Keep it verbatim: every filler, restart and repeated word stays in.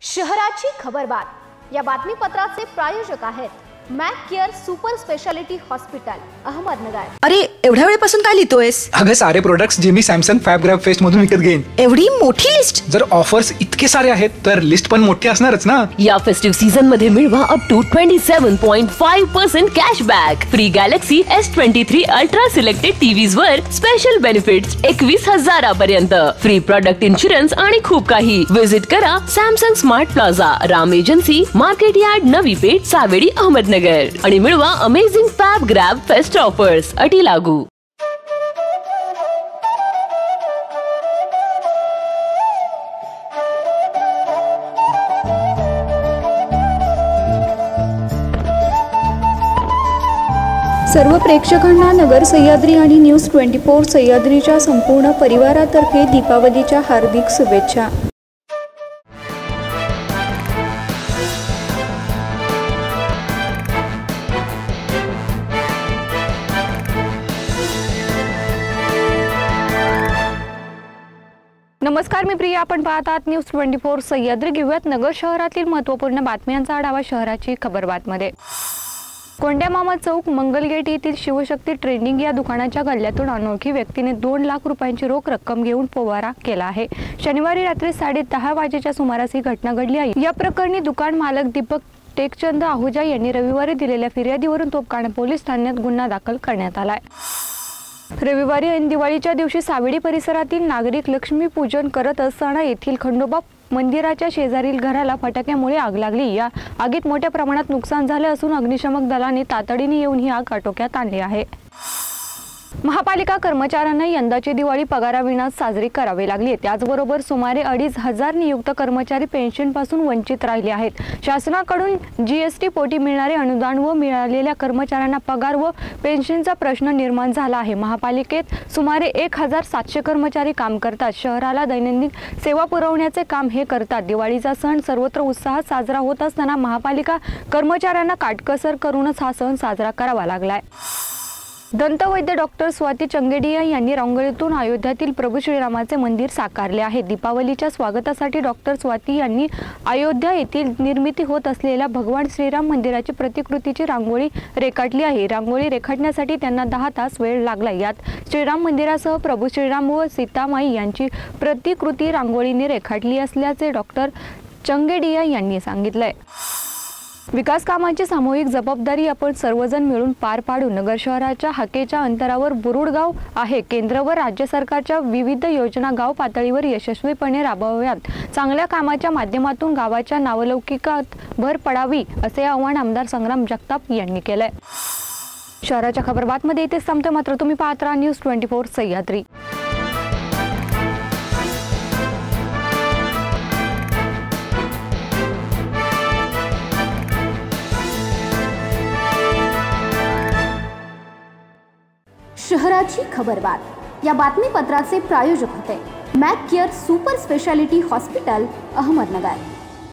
शहराची खबरबात या बातमीपत्राचे प्रायोजक आहेत Mac Care super speciality hospital Ahmednagar. अरे एवढ्या वेळेपासून काय लिहितोयस? अगं सारे प्रोडक्ट्स जे मी सॅमसंग फॅब ग्रॅब फेस्ट मधून विकत घेईन। एवढी मोठी लिस्ट? जर ऑफर्स इतके सारे आहेत तर लिस्ट पण मोठी असणारच ना। या फेस्टिव्ह सीझन मध्ये मिळवा अप टू सत्तावीस पॉइंट पाच percent cashback, free Galaxy S तेवीस अल्ट्रा सिलेक्टेड टीव्हीज वर स्पेशल बेनिफिट्स एकवीस हजारापर्यंत, फ्री प्रोडक्ट इन्शुरन्स आणि खूप काही। विजिट करा Samsung smart plaza, Ram agency, market yard, Navi Peth, Savedi, Ahmednagar आणि मिळवा amazing fab grab fest offers, अटी लागू। सर्व प्रेक्षकांना नगर सह्याद्री आणि न्यूज ट्वेंटी फोर सह्याद्रीच्या संपूर्ण परिवारातर्फे दीपावलीच्या हार्दिक शुभेच्छा। नमस्कार, मी प्रिया, आपण पाहत आहात न्यूज ट्वेंटी फोर सह्याद्री। घेऊयात नगर शहरातील महत्त्वपूर्ण बातम्यांचा आढावा शहराची खबरबातमध्ये। कोंड्या मामा चौक, मंगलगेट येथील शिवशक्ती ट्रेंडिंग या दुकानाच्या गल्ल्यातून अनोळखी व्यक्तीने दोन लाख रुपयांची रोख रक्कम घेऊन पोवारा केला आहे। शनिवारी रात्री साडे दहा वाजेच्या सुमारास ही घटना घडली आहे। या प्रकरणी दुकान मालक दीपक टेकचंद आहुजा यांनी रविवारी दिलेल्या फिर्यादीवरून तोपखाना पोलीस ठाण्यात गुन्हा दाखल करण्यात आलाय। रविवारी ऐन दिवाळीच्या दिवशी सावेडी परिसरातील नागरिक लक्ष्मीपूजन करत असताना येथील खंडोबा मंदिराच्या शेजारील घराला फटाक्यामुळे आग लागली। या आगीत मोठ्या प्रमाणात नुकसान झाले असून अग्निशमक दलाने तातडीने येऊन ही आग आटोक्यात आणली आहे। महापालिका कर्मचाऱ्यांना यंदाची दिवाळी पगाराविना साजरी करावी लागली। त्याचबरोबर सुमारे अडीच हजार नियुक्त कर्मचारी पेन्शनपासून वंचित राहिले आहेत। शासनाकडून जीएसटी पोटी मिळणारे अनुदान व मिळालेल्या कर्मचाऱ्यांना पगार व पेन्शनचा प्रश्न निर्माण झाला आहे। महापालिकेत सुमारे एक हजार सातशे कर्मचारी काम करतात। शहराला दैनंदिन सेवा पुरवण्याचे काम हे करतात। दिवाळीचा सण सर्वत्र उत्साहात साजरा होत असताना महापालिका कर्मचाऱ्यांना काटकसर करूनच हा सण साजरा करावा लागलाय। दंतवैद्य डॉक्टर स्वाती चंगेडिया यांनी रांगोळीतून अयोध्यातील प्रभू श्रीरामाचे मंदिर साकारले आहे। दीपावलीच्या स्वागतासाठी डॉक्टर स्वाती यांनी अयोध्या येथील निर्मिती होत असलेल्या भगवान श्रीराम मंदिराची प्रतिकृतीची रांगोळी रेखाटली आहे। रांगोळी रेखाटण्यासाठी त्यांना दहा तास वेळ लागला। यात श्रीराम मंदिरासह प्रभू श्रीराम व सीतामाई यांची प्रतिकृती रांगोळीने रेखाटली असल्याचे डॉक्टर चंगेडिया यांनी सांगितलंय। विकास कामांची सामूहिक जबाबदारी आपण सर्वजण मिळून पार पाडू। नगर शहराच्या हाकेच्या अंतरावर बुरुड गाव आहे। केंद्र व राज्य सरकारच्या विविध योजना गाव पातळीवर यशस्वीपणे राबवाव्यात। चांगल्या कामाच्या माध्यमातून गावाच्या नावलौकिकात भर पडावी असे आवाहन आमदार संग्राम जगताप यांनी केलंय। शहराच्या खबरबातमध्ये इथेच थांबते, मात्र तुम्ही पाहत राहा न्यूज ट्वेंटी फोर सह्याद्री। शहराची खबरबात या बातमीपत्राचे प्रायोजक होते Mac Care super speciality hospital Ahmednagar.